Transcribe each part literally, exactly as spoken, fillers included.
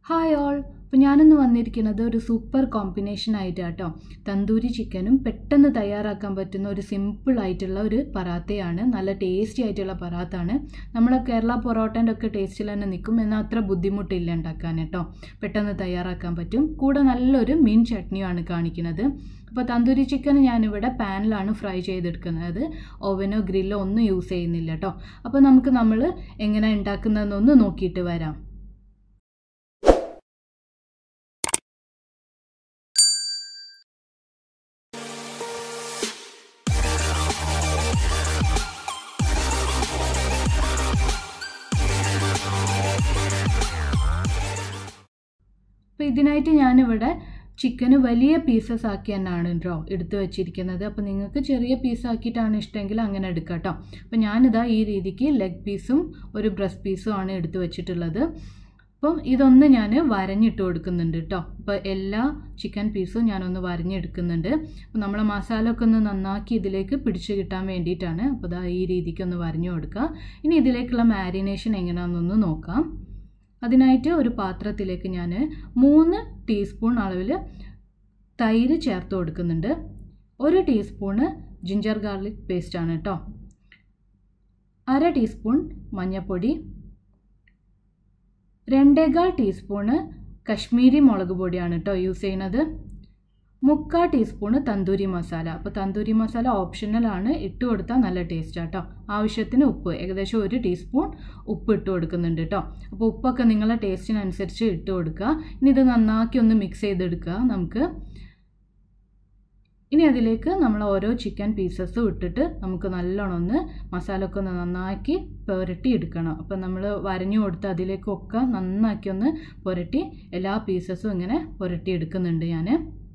Hi all. അപ്പോൾ ഞാനിന്ന് വന്നിരിക്കുന്നത് ഒരു സൂപ്പർ കോമ്പിനേഷൻ ആയിട്ടാട്ടോ. തന്തൂരി ചിക്കനും പെട്ടെന്ന് തയ്യാറാക്കാൻ പറ്റുന്ന ഒരു സിമ്പിൾ ആയിട്ടുള്ള ഒരു പറാത്തയാണ്. നല്ല ടേസ്റ്റി ആയിട്ടുള്ള പറാത്താണ്. നമ്മൾ കേരള പൊറോട്ടൻ്റെ ഒക്കെ ടേസ്റ്റിൽ തന്നെ നിൽക്കും, എന്നാൽ അത്ര ബുദ്ധിമുട്ടില്ല ഉണ്ടാക്കാൻ കേട്ടോ. പെട്ടെന്ന് തയ്യാറാക്കാൻ പറ്റും. കൂടെ നല്ലൊരു മീൻ ചട്നിയാണ് കാണിക്കുന്നത്. അപ്പോൾ തന്തൂരി ചിക്കൻ ഞാനിവിടെ പാനിലാണ് ഫ്രൈ ചെയ്തെടുക്കുന്നത്. ഓവനോ ഗ്രില്ലോ ഒന്നും യൂസ് ചെയ്യുന്നില്ല കേട്ടോ. അപ്പോൾ നമുക്ക് നമ്മൾ എങ്ങനെ ഉണ്ടാക്കുന്നതെന്നൊന്ന് നോക്കിയിട്ട് വരാം. അപ്പോൾ ഇതിനായിട്ട് ഞാനിവിടെ ചിക്കന് വലിയ പീസസ് ആക്കി തന്നെയാണ് കേട്ടോ എടുത്ത് വെച്ചിരിക്കുന്നത്. അപ്പോൾ നിങ്ങൾക്ക് ചെറിയ പീസാക്കിയിട്ടാണ് ഇഷ്ടമെങ്കിൽ അങ്ങനെ എടുക്കാം കേട്ടോ. അപ്പോൾ ഞാനിതാ ഈ രീതിക്ക് ലെഗ് പീസും ഒരു ബ്രസ്റ്റ് പീസും ആണ് എടുത്ത് വെച്ചിട്ടുള്ളത്. അപ്പം ഇതൊന്ന് ഞാൻ വരഞ്ഞിട്ട് കൊടുക്കുന്നുണ്ട് കേട്ടോ. അപ്പോൾ എല്ലാ ചിക്കൻ പീസും ഞാനൊന്ന് വരഞ്ഞെടുക്കുന്നുണ്ട്. അപ്പോൾ നമ്മളെ മസാല ഒക്കെ ഒന്ന് നന്നാക്കി ഇതിലേക്ക് പിടിച്ച് കിട്ടാൻ വേണ്ടിയിട്ടാണ്. അപ്പോൾ ഇതാ ഈ രീതിക്ക് ഒന്ന് വരഞ്ഞു കൊടുക്കുക. ഇനി ഇതിലേക്കുള്ള മാരിനേഷൻ എങ്ങനെയാണെന്നൊന്ന് നോക്കാം. അതിനായിട്ട് ഒരു പാത്രത്തിലേക്ക് ഞാൻ മൂന്ന് ടീസ്പൂൺ അളവിൽ തൈര് ചേർത്ത് കൊടുക്കുന്നുണ്ട്. ഒരു ടീസ്പൂണ് ജിഞ്ചർ ഗാർലിക് പേസ്റ്റാണ് കേട്ടോ. അര ടീസ്പൂൺ മഞ്ഞൾപ്പൊടി, രണ്ടേകാൽ ടീസ്പൂണ് കശ്മീരി മുളക് പൊടിയാണ് കേട്ടോ യൂസ് ചെയ്യുന്നത്. മുക്കാൽ ടീസ്പൂണ് തന്തൂരി മസാല. അപ്പോൾ തന്തൂരി മസാല ഓപ്ഷണലാണ്, ഇട്ട് കൊടുത്താൽ നല്ല ടേസ്റ്റാണ് കേട്ടോ. ആവശ്യത്തിന് ഉപ്പ്, ഏകദേശം ഒരു ടീസ്പൂൺ ഉപ്പ് ഇട്ട് കൊടുക്കുന്നുണ്ട് കേട്ടോ. അപ്പോൾ ഉപ്പൊക്കെ നിങ്ങളുടെ ടേസ്റ്റിനനുസരിച്ച് ഇട്ട് കൊടുക്കുക. ഇനി ഇത് നന്നാക്കി ഒന്ന് മിക്സ് ചെയ്തെടുക്കുക നമുക്ക്. ഇനി അതിലേക്ക് നമ്മൾ ഓരോ ചിക്കൻ പീസസും ഇട്ടിട്ട് നമുക്ക് നല്ലോണം ഒന്ന് മസാല ഒക്കെ ഒന്ന് നന്നാക്കി പുരട്ടി എടുക്കണം. അപ്പം നമ്മൾ വരഞ്ഞു കൊടുത്ത് അതിലേക്കൊക്കെ നന്നാക്കി ഒന്ന് പുരട്ടി എല്ലാ പീസസും ഇങ്ങനെ പുരട്ടി എടുക്കുന്നുണ്ട് ഞാൻ.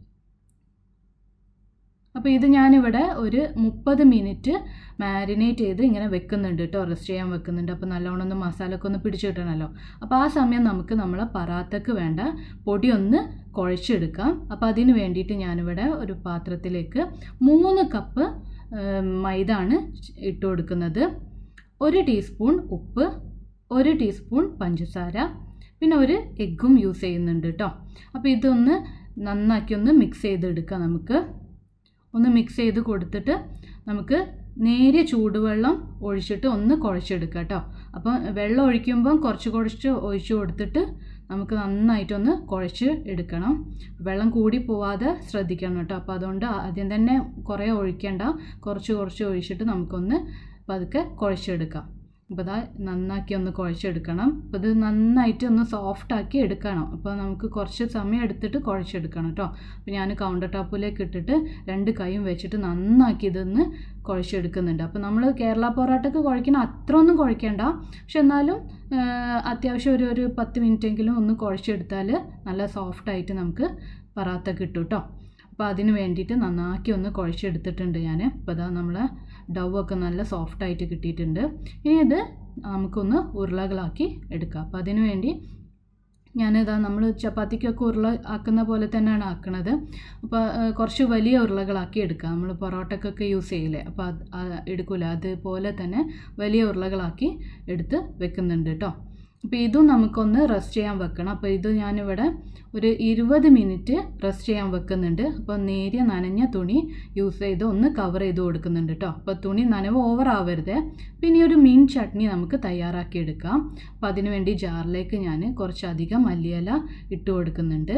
അപ്പോൾ ഇത് ഞാനിവിടെ ഒരു മുപ്പത് മിനിറ്റ് മാരിനേറ്റ് ചെയ്ത് ഇങ്ങനെ വെക്കുന്നുണ്ട് കേട്ടോ, റെസ്റ്റ് ചെയ്യാൻ വെക്കുന്നുണ്ട്. അപ്പോൾ നല്ലോണം ഒന്ന് മസാല ഒക്കെ ഒന്ന് പിടിച്ചു കിട്ടണമല്ലോ. അപ്പോൾ ആ സമയം നമുക്ക് നമ്മളെ പറാത്തക്ക് വേണ്ട പൊടി ഒന്ന് കുഴച്ചെടുക്കാം. അപ്പോൾ അതിന് വേണ്ടിയിട്ട് ഞാനിവിടെ ഒരു പാത്രത്തിലേക്ക് മൂന്ന് കപ്പ് മൈദ ആണ് ഇട്ട് കൊടുക്കുന്നത്. ഒരു ടീസ്പൂൺ ഉപ്പ്, ഒരു ടീസ്പൂൺ പഞ്ചസാര, പിന്നെ ഒരു എഗ്ഗും യൂസ് ചെയ്യുന്നുണ്ട് കേട്ടോ. അപ്പോൾ ഇതൊന്ന് നന്നാക്കി ഒന്ന് മിക്സ് ചെയ്തെടുക്കാം. നമുക്ക് ഒന്ന് മിക്സ് ചെയ്ത് കൊടുത്തിട്ട് നമുക്ക് നേരിയ ചൂടുവെള്ളം ഒഴിച്ചിട്ട് ഒന്ന് കുഴച്ചെടുക്കാം കേട്ടോ. അപ്പോൾ വെള്ളം ഒഴിക്കുമ്പം കുറച്ച് കുറച്ച് ഒഴിച്ച് കൊടുത്തിട്ട് നമുക്ക് നന്നായിട്ടൊന്ന് കുഴച്ച് എടുക്കണം. വെള്ളം കൂടി പോവാതെ ശ്രദ്ധിക്കണം കേട്ടോ. അപ്പോൾ അതുകൊണ്ട് ആദ്യം തന്നെ കുറേ ഒഴിക്കേണ്ട, കുറച്ച് കുറച്ച് ഒഴിച്ചിട്ട് നമുക്കൊന്ന് പതുക്കെ കുഴച്ചെടുക്കാം. അപ്പോൾ അതാ നന്നാക്കി ഒന്ന് കുഴച്ചെടുക്കണം. അപ്പോൾ ഇത് നന്നായിട്ട് ഒന്ന് സോഫ്റ്റാക്കി എടുക്കണം. അപ്പോൾ നമുക്ക് കുറച്ച് സമയം എടുത്തിട്ട് കുഴച്ചെടുക്കണം കേട്ടോ. അപ്പോൾ ഞാൻ കൗണ്ടർ ടോപ്പിലേക്ക് ഇട്ടിട്ട് രണ്ട് കൈയും വെച്ചിട്ട് നന്നാക്കി ഇതൊന്ന് കുഴച്ചെടുക്കുന്നുണ്ട്. അപ്പോൾ നമ്മൾ കേരള പൊറോട്ടയ്ക്ക് കുഴക്കണം അത്ര ഒന്നും കുഴക്കേണ്ട, പക്ഷെ എന്നാലും അത്യാവശ്യം ഒരു ഒരു പത്ത് മിനിറ്റെങ്കിലും ഒന്ന് കുഴച്ചെടുത്താൽ നല്ല സോഫ്റ്റായിട്ട് നമുക്ക് പറാത്ത കിട്ടും കേട്ടോ. അപ്പോൾ അതിന് വേണ്ടിയിട്ട് നന്നാക്കി ഒന്ന് കുഴച്ചെടുത്തിട്ടുണ്ട് ഞാൻ. അപ്പോൾ അതാ നമ്മളെ ഡൗവൊക്കെ നല്ല സോഫ്റ്റായിട്ട് കിട്ടിയിട്ടുണ്ട്. ഇനി ഇത് നമുക്കൊന്ന് ഉരുളകളാക്കി എടുക്കാം. അപ്പോൾ അതിന് വേണ്ടി ഞാനിതാ നമ്മൾ ചപ്പാത്തിക്കൊക്കെ ഉരുള ആക്കുന്ന പോലെ തന്നെയാണ് ആക്കുന്നത്. അപ്പോൾ കുറച്ച് വലിയ ഉരുളകളാക്കി എടുക്കുക. നമ്മൾ പൊറോട്ടക്കൊക്കെ യൂസ് ചെയ്യില്ലേ, അപ്പോൾ അത് എടുക്കില്ല, അതുപോലെ തന്നെ വലിയ ഉരുളകളാക്കി എടുത്ത് വെക്കുന്നുണ്ട് കേട്ടോ. അപ്പോൾ ഇതും നമുക്കൊന്ന് റെസ്റ്റ് ചെയ്യാൻ വെക്കണം. അപ്പോൾ ഇത് ഞാനിവിടെ ഒരു ഇരുപത് മിനിറ്റ് റെസ്റ്റ് ചെയ്യാൻ വെക്കുന്നുണ്ട്. അപ്പോൾ നേരിയ നനഞ്ഞ തുണി യൂസ് ചെയ്ത് ഒന്ന് കവർ ചെയ്ത് കൊടുക്കുന്നുണ്ട് കേട്ടോ. അപ്പോൾ തുണി നനവ് ഓവർ ആവരുത്. പിന്നെ ഒരു മീൻ ചട്നി നമുക്ക് തയ്യാറാക്കി എടുക്കാം. അപ്പോൾ അതിന് വേണ്ടി ജാറിലേക്ക് ഞാൻ കുറച്ചധികം മല്ലിയില ഇട്ട് കൊടുക്കുന്നുണ്ട്.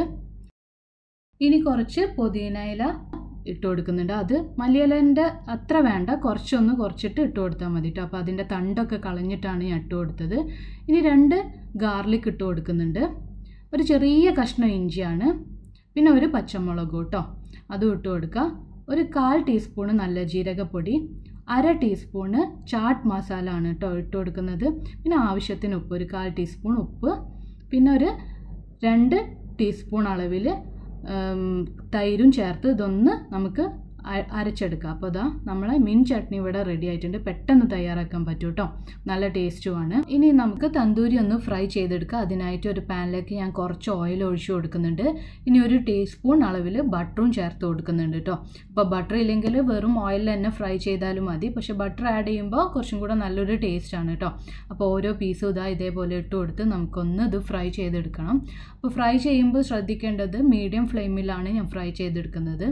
ഇനി കുറച്ച് പുതിന ഇല ഇട്ട് കൊടുക്കുന്നുണ്ട്. അത് മല്ലിയിലേൻ്റെ അത്ര വേണ്ട, കുറച്ചൊന്ന് കുറച്ചിട്ട് ഇട്ട് കൊടുത്താൽ മതി കേട്ടോ. അപ്പോൾ അതിൻ്റെ തണ്ടൊക്കെ കളഞ്ഞിട്ടാണ് ഞാൻ ഇട്ട് കൊടുത്തത്. ഇനി രണ്ട് ഗാർലിക് ഇട്ട് കൊടുക്കുന്നുണ്ട്. ഒരു ചെറിയ കഷ്ണം ഇഞ്ചിയാണ്, പിന്നെ ഒരു പച്ചമുളക് കേട്ടോ, അതും ഇട്ട് കൊടുക്കുക. ഒരു കാൽ ടീസ്പൂണ് നല്ല ജീരകപ്പൊടി, അര ടീസ്പൂണ് ചാട്ട് മസാല ആണ് കേട്ടോ ഇട്ട് കൊടുക്കുന്നത്. പിന്നെ ആവശ്യത്തിന് ഉപ്പ്, ഒരു കാൽ ടീസ്പൂൺ ഉപ്പ്, പിന്നെ ഒരു രണ്ട് ടീസ്പൂൺ അളവിൽ തൈരും ചേർത്ത് ഇതൊന്ന് നമുക്ക് അരച്ചെടുക്കുക. അപ്പോൾ അതാ നമ്മളെ മിൻ ചട്നി ഇവിടെ റെഡി ആയിട്ടുണ്ട്. പെട്ടെന്ന് തയ്യാറാക്കാൻ പറ്റും കേട്ടോ, നല്ല ടേസ്റ്റുമാണ്. ഇനി നമുക്ക് തന്തൂരി ഒന്ന് ഫ്രൈ ചെയ്തെടുക്കുക. അതിനായിട്ട് ഒരു പാനിലേക്ക് ഞാൻ കുറച്ച് ഓയിൽ ഒഴിച്ചു കൊടുക്കുന്നുണ്ട്. ഇനി ഒരു ടീസ്പൂൺ അളവിൽ ബട്ടറും ചേർത്ത് കൊടുക്കുന്നുണ്ട് കേട്ടോ. അപ്പോൾ ബട്ടർ ഇല്ലെങ്കിൽ വെറും ഓയിലിൽ തന്നെ ഫ്രൈ ചെയ്താലും മതി, പക്ഷേ ബട്ടർ ആഡ് ചെയ്യുമ്പോൾ കുറച്ചും കൂടെ നല്ലൊരു ടേസ്റ്റാണ് കേട്ടോ. അപ്പോൾ ഓരോ പീസും ഇതാ ഇതേപോലെ ഇട്ട് കൊടുത്ത് നമുക്കൊന്ന് ഇത് ഫ്രൈ ചെയ്തെടുക്കണം. അപ്പോൾ ഫ്രൈ ചെയ്യുമ്പോൾ ശ്രദ്ധിക്കേണ്ടത് മീഡിയം ഫ്ലെയിമിലാണ് ഞാൻ ഫ്രൈ ചെയ്തെടുക്കുന്നത്.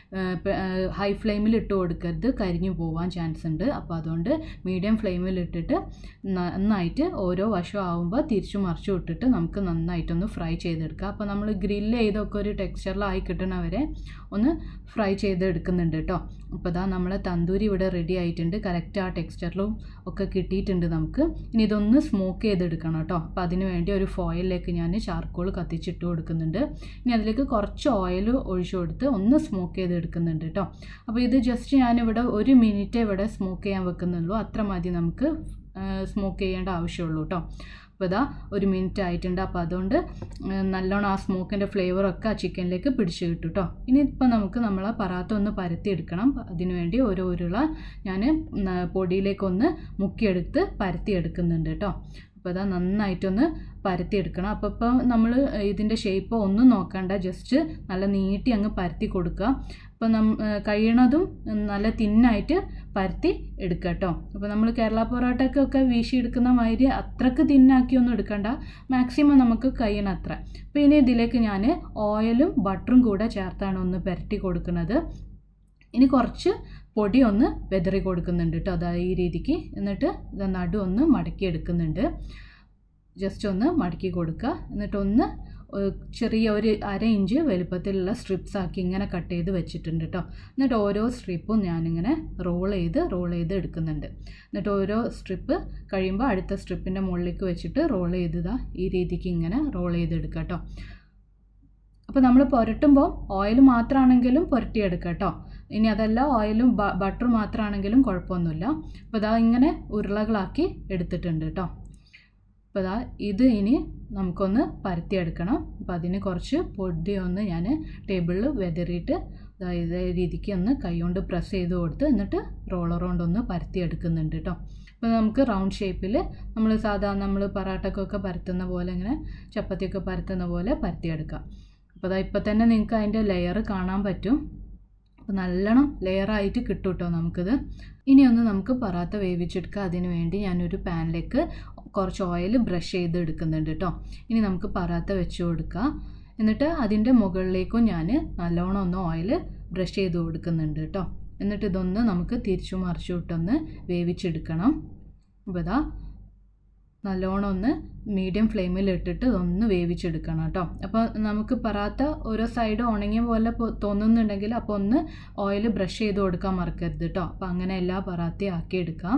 ഹൈ ഫ്ലെയിമിൽ ഇട്ട് കൊടുക്കരുത്, കരിഞ്ഞു പോകാൻ ചാൻസ് ഉണ്ട്. അപ്പോൾ അതുകൊണ്ട് മീഡിയം ഫ്ലെയിമിൽ ഇട്ടിട്ട് നന്നായിട്ട് ഓരോ വശം ആകുമ്പോൾ തിരിച്ചു മറിച്ചു ഇട്ടിട്ട് നമുക്ക് നന്നായിട്ടൊന്ന് ഫ്രൈ ചെയ്തെടുക്കാം. അപ്പോൾ നമ്മൾ ഗ്രില്ല് ചെയ്തൊക്കെ ഒരു ടെക്സ്ചറിലായി കിട്ടണവരെ ഒന്ന് ഫ്രൈ ചെയ്തെടുക്കുന്നുണ്ട് കേട്ടോ. അപ്പോൾ ഇതാ നമ്മളെ തന്തൂരി ഇവിടെ റെഡി ആയിട്ടുണ്ട്. കറക്റ്റ് ആ ടെക്സ്ചറിലും ഒക്കെ കിട്ടിയിട്ടുണ്ട് നമുക്ക്. ഇനി ഇതൊന്ന് സ്മോക്ക് ചെയ്തെടുക്കണം കേട്ടോ. അപ്പോൾ അതിന് വേണ്ടി ഒരു ഫോയിലിലേക്ക് ഞാൻ ചാർക്കോൾ കത്തിച്ചിട്ട് കൊടുക്കുന്നുണ്ട്. ഇനി അതിലേക്ക് കുറച്ച് ഓയിൽ ഒഴിച്ചു കൊടുത്ത് ഒന്ന് സ്മോക്ക് ചെയ്തെടുക്കുന്നുണ്ട് കേട്ടോ. അപ്പോൾ ഇത് ജസ്റ്റ് ഞാനിവിടെ ഒരു മിനിറ്റേ ഇവിടെ സ്മോക്ക് ചെയ്യാൻ വെക്കുന്നുള്ളൂ. അത്ര മതി നമുക്ക് സ്മോക്ക് ചെയ്യേണ്ട ആവശ്യമുള്ളൂ കേട്ടോ. അപ്പോൾ ഇതാ ഒരു മിനിറ്റ് ആയിട്ടുണ്ട്. അപ്പോൾ അതുകൊണ്ട് നല്ലോണം ആ സ്മോക്കിൻ്റെ ഫ്ലേവറൊക്കെ ആ ചിക്കനിലേക്ക് പിടിച്ച് കിട്ടും കേട്ടോ. ഇനി ഇപ്പോൾ നമുക്ക് നമ്മളെ പറാത്ത ഒന്ന് പരത്തിയെടുക്കണം. അതിനുവേണ്ടി ഓരോ ഉരുള ഞാൻ പൊടിയിലേക്കൊന്ന് മുക്കിയെടുത്ത് പരത്തിയെടുക്കുന്നുണ്ട് കേട്ടോ. അപ്പോൾ അതാ നന്നായിട്ടൊന്ന് പരത്തിയെടുക്കണം. അപ്പോൾ ഇപ്പോൾ നമ്മൾ ഇതിൻ്റെ ഷേപ്പ് ഒന്നും നോക്കണ്ട, ജസ്റ്റ് നല്ല നീട്ടി അങ്ങ് പരത്തി കൊടുക്കുക. അപ്പോൾ നം കഴിയണതും നല്ല തിന്നായിട്ട് പരത്തി എടുക്കുക കേട്ടോ. അപ്പോൾ നമ്മൾ കേരള പൊറോട്ടയ്ക്കൊക്കെ വീശിയെടുക്കുന്ന മാതിരി അത്രക്ക് തിന്നാക്കിയൊന്നും എടുക്കണ്ട, മാക്സിമം നമുക്ക് കഴിയണ അത്ര. അപ്പോൾ ഇനി ഇതിലേക്ക് ഞാൻ ഓയിലും ബട്ടറും കൂടെ ചേർത്താണ് ഒന്ന് പരത്തി കൊടുക്കുന്നത്. ഇനി കുറച്ച് പൊടി ഒന്ന് വെതറി കൊടുക്കുന്നുണ്ട് കേട്ടോ, അതായത് ഈ രീതിക്ക്. എന്നിട്ട് ഇത് നടു ഒന്ന് മടക്കി എടുക്കുന്നുണ്ട്. ജസ്റ്റ് ഒന്ന് മടക്കി കൊടുക്കുക. എന്നിട്ടൊന്ന് ചെറിയ ഒരു അര ഇഞ്ച് വലുപ്പത്തിലുള്ള സ്ട്രിപ്സ് ആക്കി ഇങ്ങനെ കട്ട് ചെയ്ത് വെച്ചിട്ടുണ്ട് കേട്ടോ. എന്നിട്ട് ഓരോ സ്ട്രിപ്പും ഞാനിങ്ങനെ റോൾ ചെയ്ത് റോൾ ചെയ്ത് എടുക്കുന്നുണ്ട്. എന്നിട്ട് ഓരോ സ്ട്രിപ്പ് കഴിയുമ്പോൾ അടുത്ത സ്ട്രിപ്പിൻ്റെ മുകളിലേക്ക് വെച്ചിട്ട് റോൾ ചെയ്തതാ ഈ രീതിക്ക് ഇങ്ങനെ റോൾ ചെയ്തെടുക്കുക കേട്ടോ. അപ്പോൾ നമ്മൾ പുരട്ടുമ്പോൾ ഓയിൽ മാത്രമാണെങ്കിലും പുരട്ടിയെടുക്കുക കേട്ടോ. ഇനി അതല്ല ഓയിലും ബട്ടർ മാത്രമാണെങ്കിലും കുഴപ്പമൊന്നുമില്ല. അപ്പോൾ ഇതാ ഇങ്ങനെ ഉരുളകളാക്കി എടുത്തിട്ടുണ്ട് കേട്ടോ. അപ്പോൾ ഇതാ ഇത് ഇനി നമുക്കൊന്ന് പരത്തിയെടുക്കണം. അപ്പോൾ അതിന് കുറച്ച് പൊടി ഒന്ന് ഞാൻ ടേബിളിൽ വെതറിയിട്ട് ഇതേ രീതിക്ക് ഒന്ന് കൈകൊണ്ട് പ്രസ് ചെയ്ത് കൊടുത്ത് എന്നിട്ട് റോളർ കൊണ്ടൊന്ന് പരത്തിയെടുക്കുന്നുണ്ട് കേട്ടോ. അപ്പോൾ നമുക്ക് റൗണ്ട് ഷേപ്പിൽ നമ്മൾ സാധാരണ നമ്മൾ പറാട്ടക്കൊക്കെ പരത്തുന്ന പോലെ ഇങ്ങനെ ചപ്പാത്തിയൊക്കെ പരത്തുന്ന പോലെ പരത്തിയെടുക്കാം. അപ്പോൾ അതാ ഇപ്പോൾ തന്നെ നിങ്ങൾക്ക് അതിൻ്റെ ലെയർ കാണാൻ പറ്റും. അപ്പോൾ നല്ലോണം ലെയറായിട്ട് കിട്ടും കേട്ടോ നമുക്കിത്. ഇനി ഒന്ന് നമുക്ക് പറാത്ത വേവിച്ചെടുക്കുക. അതിന് വേണ്ടി ഞാനൊരു പാനിലേക്ക് കുറച്ച് ഓയിൽ ബ്രഷ് ചെയ്ത് എടുക്കുന്നുണ്ട് കേട്ടോ. ഇനി നമുക്ക് പറാത്ത വെച്ച് കൊടുക്കുക. എന്നിട്ട് അതിൻ്റെ മുകളിലേക്കും ഞാൻ നല്ലോണം ഒന്ന് ഓയിൽ ബ്രഷ് ചെയ്ത് കൊടുക്കുന്നുണ്ട് കേട്ടോ. എന്നിട്ട് ഇതൊന്ന് നമുക്ക് തിരിച്ചു മറിച്ചു വിട്ടൊന്ന് വേവിച്ചെടുക്കണം. അപ്പോൾ ഇതാ നല്ലോണം ഒന്ന് മീഡിയം ഫ്ലെയിമിൽ ഇട്ടിട്ട് ഒന്ന് വേവിച്ചെടുക്കണം കേട്ടോ. അപ്പോൾ നമുക്ക് പറാത്ത ഓരോ സൈഡ് ഉണങ്ങിയ പോലെ തോന്നുന്നുണ്ടെങ്കിൽ അപ്പോൾ ഒന്ന് ഓയിൽ ബ്രഷ് ചെയ്ത് കൊടുക്കാൻ മറക്കരുത് കേട്ടോ. അപ്പോൾ അങ്ങനെ എല്ലാ പറാത്തയും ആക്കിയെടുക്കാം.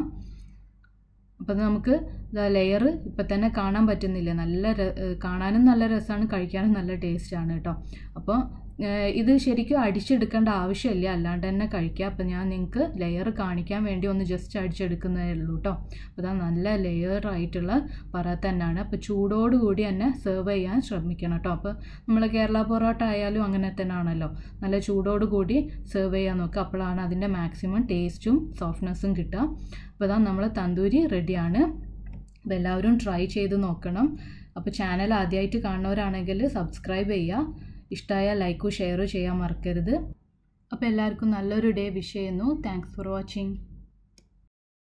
അപ്പോൾ നമുക്ക് ലെയർ ഇപ്പം തന്നെ കാണാൻ പറ്റുന്നില്ല, നല്ല കാണാനും നല്ല രസമാണ്, കഴിക്കാനും നല്ല ടേസ്റ്റാണ് കേട്ടോ. അപ്പോൾ ഇത് ശരിക്കും അടിച്ചെടുക്കേണ്ട ആവശ്യമില്ല, അല്ലാണ്ട് തന്നെ കഴിക്കുക. അപ്പോൾ ഞാൻ നിങ്ങൾക്ക് ലെയർ കാണിക്കാൻ വേണ്ടി ഒന്ന് ജസ്റ്റ് അടിച്ചെടുക്കുന്നതേ ഉള്ളൂ കേട്ടോ. അപ്പോൾ അതാ നല്ല ലെയർ ആയിട്ടുള്ള പറാത്ത തന്നെയാണ്. അപ്പോൾ ചൂടോടുകൂടി തന്നെ സെർവ് ചെയ്യാൻ ശ്രമിക്കണം കേട്ടോ. അപ്പോൾ നമ്മൾ കേരള പൊറോട്ട ആയാലും അങ്ങനെ തന്നെ ആണല്ലോ, നല്ല ചൂടോടുകൂടി സെർവ് ചെയ്യാൻ നോക്കുക. അപ്പോഴാണ് അതിൻ്റെ മാക്സിമം ടേസ്റ്റും സോഫ്റ്റ്നെസ്സും കിട്ടുക. അപ്പോൾ അതാ നമ്മൾ തന്തൂരി റെഡിയാണ്. അപ്പോൾ എല്ലാവരും ട്രൈ ചെയ്ത് നോക്കണം. അപ്പോൾ ചാനൽ ആദ്യമായിട്ട് കാണുന്നവരാണെങ്കിൽ സബ്സ്ക്രൈബ് ചെയ്യുക. ഇഷ്ടമായാൽ ലൈക്കും ഷെയറും ചെയ്യാൻ മറക്കരുത്. അപ്പോൾ എല്ലാവർക്കും നല്ലൊരു ഡേ വിഷ് ചെയ്യുന്നു. Thanks for watching.